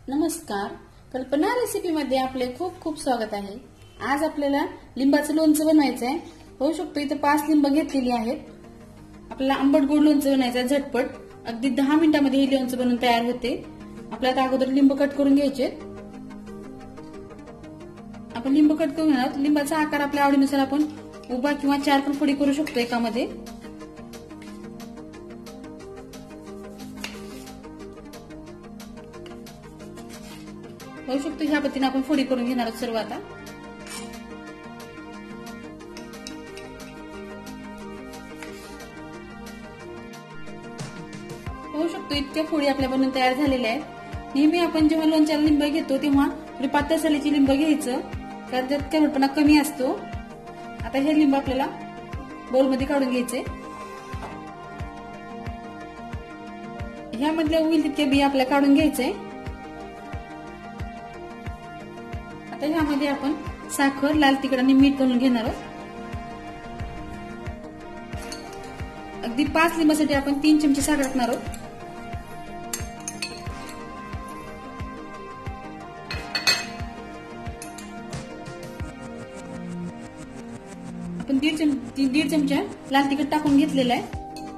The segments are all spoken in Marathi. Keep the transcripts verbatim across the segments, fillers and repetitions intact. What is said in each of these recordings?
नमस्कार, कल्पना रेसिपीमध्ये आपले खूप खूप स्वागत आहे। आज आपल्याला लिंबाचं लोणचं बनवायचं आहे। होऊ शकतो इथे पाच लिंब घेतलेली आहेत। आपल्याला आंबट गोड लोणचं बनायचं आहे झटपट, अगदी दहा मिनिटांमध्ये हे लोणचं बनवून तयार होते। आपल्याला अगोदर लिंब कट करून घ्यायचे। आपण लिंब कट करून घेणार आहोत। लिंबाचा आकार आपल्या आवडीनुसार आपण उभा किंवा चार पण फोडी करू शकतो एकामध्ये। होऊ शकतो ह्या पद्धतीने आपण फोडी करून घेणार आहोत सर्व। आता होऊ शकतो इतक्या फोडी आपल्या बनवून तयार झालेल्या आहेत। नेहमी आपण जेव्हा लोणच्याला लिंब घेतो तेव्हा थोडी पातळ सालीची लिंब घ्यायचं, कारण त्यात कवळपणा कमी असतो। आता हे लिंब आपल्याला बोल मध्ये काढून घ्यायचे। ह्यामधल्या होईल तितके बी आपल्याला काढून घ्यायचे। आता ह्यामध्ये आपण साखर, लाल तिखट आणि मीठ घालून घेणार आहोत। अगदी पाच लिंबासाठी आपण तीन चमचे साखर टाकणार आहोत। आपण दीड चमचे दीड चमचा लाल तिखट टाकून घेतलेला आहे।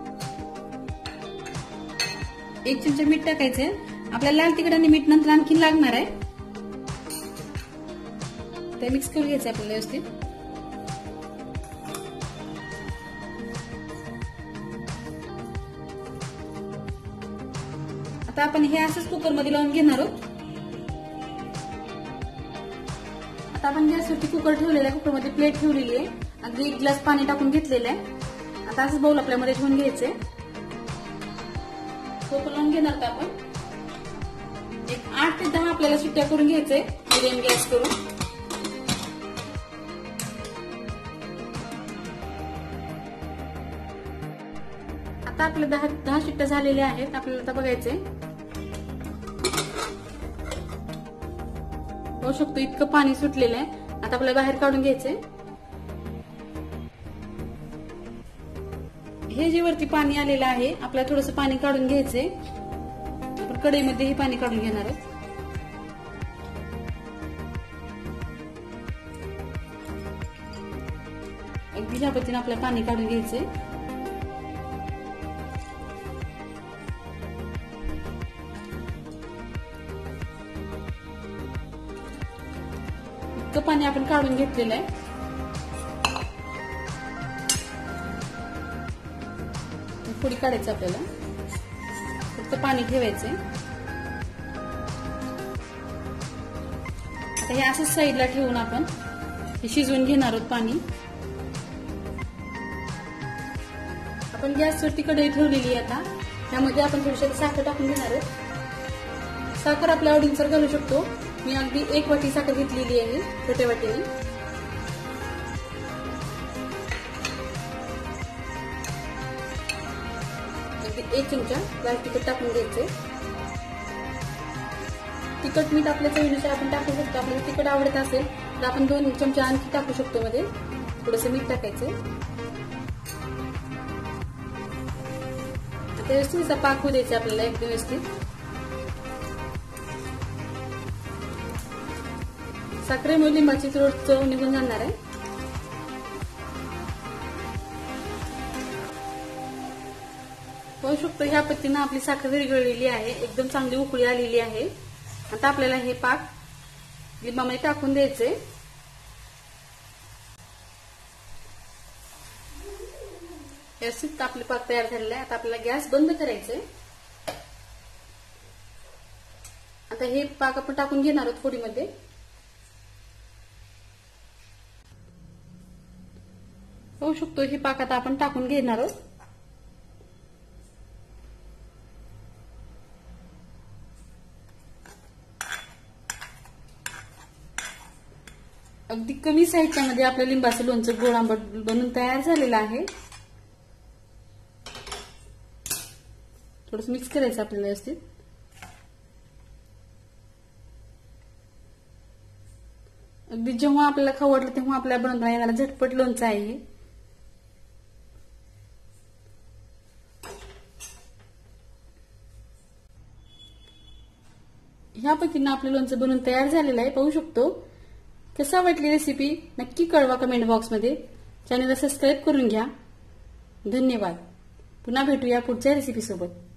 एक चमचा मीठ टाकायचंय। आपल्याला लाल तिखट आणि मीठ नंतर आणखी लागणार आहे, ते मिक्स करून घ्यायचं आपल्याला व्यवस्थित। आता आपण हे असंच कुकर मध्ये लावून घेणार आहोत। आता आपण गॅसवरती कुकर ठेवलेला आहे, कुकर मध्ये प्लेट ठेवलेली आहे, अगदी एक ग्लास पाणी टाकून घेतलेलं आहे। आता असंच बाउल आपल्यामध्ये ठेवून घ्यायचंय। कुकर लावून घेणार तर आपण एक आठ ते दहा आपल्याला शिट्ट्या करून घ्यायचंय मिडियम गॅस करून। आता आपल्या दहा दहा शिट्ट्या झालेल्या आहेत। आपल्याला आता बघायचंय, होऊ शकतो इतकं पाणी सुटलेलं आहे। आता आपल्याला बाहेर काढून घ्यायचंय। हे जे वरती पाणी आलेलं आहे आपल्याला थोडंसं पाणी काढून घ्यायचंय। आपण कढईमध्ये हे पाणी काढून घेणार आहोत। अगदी ह्या पद्धतीने आपल्याला पाणी काढून घ्यायचंय। इतकं पाणी आपण काढून घेतलेलं आहे। थोडी काढायचं आपल्याला, फक्त पाणी ठेवायचंय। आता हे असंच साईडला ठेवून आपण हे शिजवून घेणार आहोत पाणी। आपण गॅसवरती कढई ठेवलेली आहे। आता त्यामध्ये आपण थोडीशी साखर टाकून घेणार आहोत। साखर आपल्या आवडीनुसार घालू शकतो। मी अगदी एक वाटी साखर घेतलेली आहे छोट्या वाटीने। एक चमचा लाल तिखट टाकून घ्यायचे। तिखट मीठ आपल्या चवीनुसार आपण टाकू शकतो। आपल्याला तिखट आवडत असेल तर आपण दोन चमचा आणखी टाकू शकतो। मध्ये थोडंसं मीठ टाकायचं। आता व्यवस्थित पाक होऊ द्यायचा आपल्याला एकदम व्यवस्थित। साखरेमुळे लिंबाची चव निघून जाणार आहे। होऊ शकतो ह्या पद्धतीने आपली साखर विरघळलेली आहे, एकदम चांगली उकळी आलेली आहे। आता आपल्याला हे पाक लिंबामध्ये टाकून द्यायचे। व्यवस्थित आपले पाक तयार झालेला आहे। आता आपल्याला गॅस बंद करायचंय। आता हे पाक आपण टाकून घेणार आहोत फोडीमध्ये। होऊ शकतो हे पाक आता आपण टाकून घेणार आहोत। अगदी कमी साहित्यामध्ये आपल्या लिंबाचं लोणचं गोड आंबट बनून तयार झालेलं आहे। थोडंसं मिक्स करायचं आपल्याला व्यवस्थित। अगदी जेव्हा आपल्याला खाऊ वाटलं तेव्हा आपल्याला बनवता येणारा झटपट लोणचं आहे। ह्या पद्धतीनं आपलं लोणचं बनवून तयार झालेलं आहे, पाहू शकतो. कसा वाटली रेसिपी नक्की कळवा कमेंट बॉक्समध्ये. चॅनलला सबस्क्राईब करून घ्या. धन्यवाद. पुन्हा भेटूया पुढच्या रेसिपी सोबत.